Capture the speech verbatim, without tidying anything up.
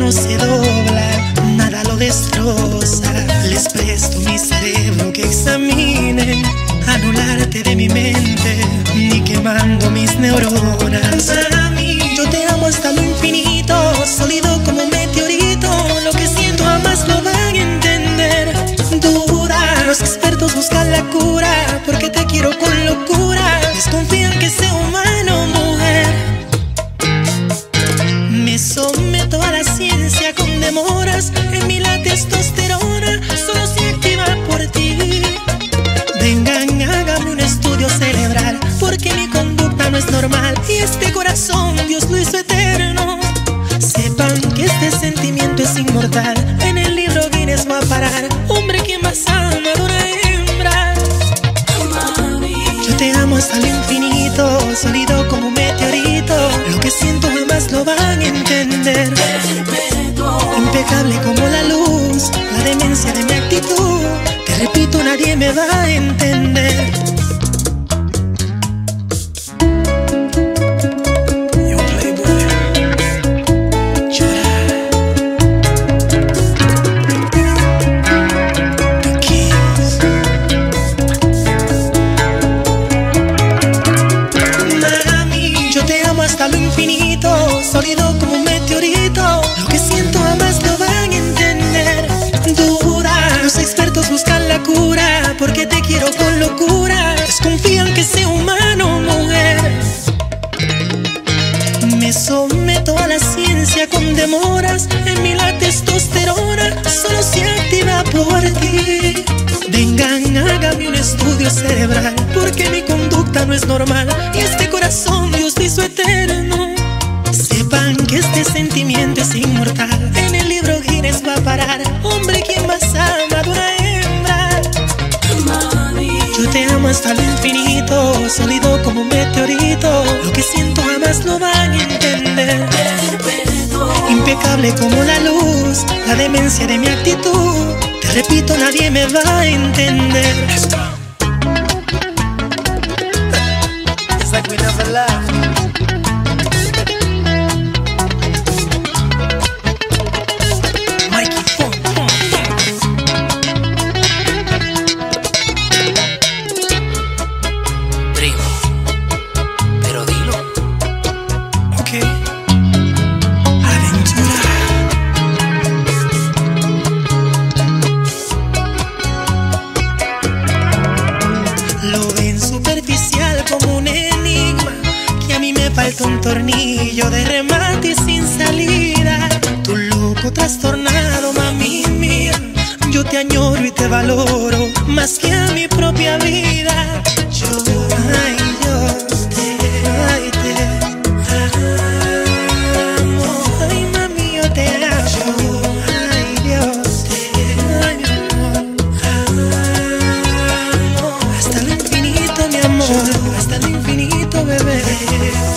no se dobla, nada lo destroza. Les presto mi cerebro que examinen, anularte de mi mente, ni quemando mis neuronas. Para mí, yo te amo hasta lo infinito, sólido como un meteorito. Lo que siento jamás lo van a entender. Duda, los expertos buscan la cura, porque te quiero con locura. Desconfían que sea humano, mujer. Me someto a la ciencia con demoras. En mí la testosterona solo se activa por ti. Vengan, hágame un estudio cerebral, porque mi conducta no es normal. Y este corazón Dios lo hizo eterno. Sepan que este sentimiento es inmortal. En el libro Guinness va a parar. Hombre que más ama a una hembra. Yo te amo hasta lo infinito, sólido como un meteorito. Lo que siento jamás lo van a entender. Impecable como la luz, la demencia de mi actitud. Te repito, nadie me va a entender. Yo Playboy, llora. The Kings. Mami, yo te amo hasta lo infinito, sólido como un meteorito. Lo que siento jamás lo van a entender. Duda, los expertos buscan la cura, porque te quiero con locura. Desconfían que sea humano, mujer. Me someto a la ciencia con demoras. En mí la testosterona solo se activa por ti. Vengan, hágame un estudio cerebral, porque mi conducta no es normal. Y este corazón Dios lo hizo eterno. Sepan que este sentimiento es inmortal. En el libro Guinness va a parar. Hombre, quien más ama de una hembra. Yo te amo hasta lo infinito, sólido como un meteorito. Lo que siento jamás lo van a entender. Impecable como la luz, la demencia de mi actitud. Te repito, nadie me va a entender. It's like we never left. Falta un tornillo de remate y sin salida. Tu loco trastornado, mami mía. Yo te añoro y te valoro más que a mi propia vida. Yo, ay, yo te, ay, te amo. Ay, mami, yo te amo. Ay, Dios, te amo. Hasta lo infinito, mi amor. Hasta lo infinito, bebé.